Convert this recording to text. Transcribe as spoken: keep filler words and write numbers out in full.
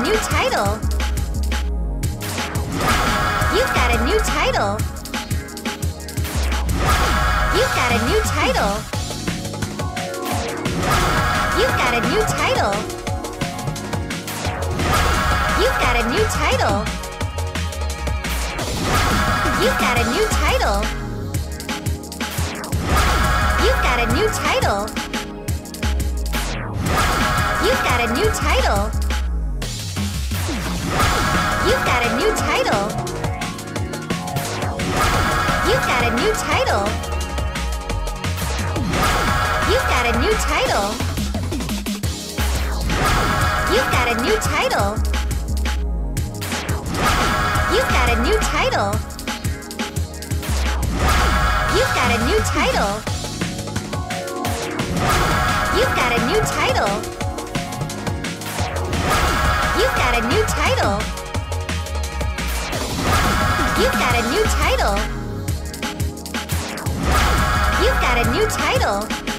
new title. You've got a new title. You've got a new title. You've got a new title. You've got a new title. You've got a new title. You've got a new title. You've got a new title. You've got a new title. You've got a new title. You've got a new title. You've got a new title. You've got a new title. You've got a new title. You've got a new title. You've got a new title. You've got a new title. You've got a new title.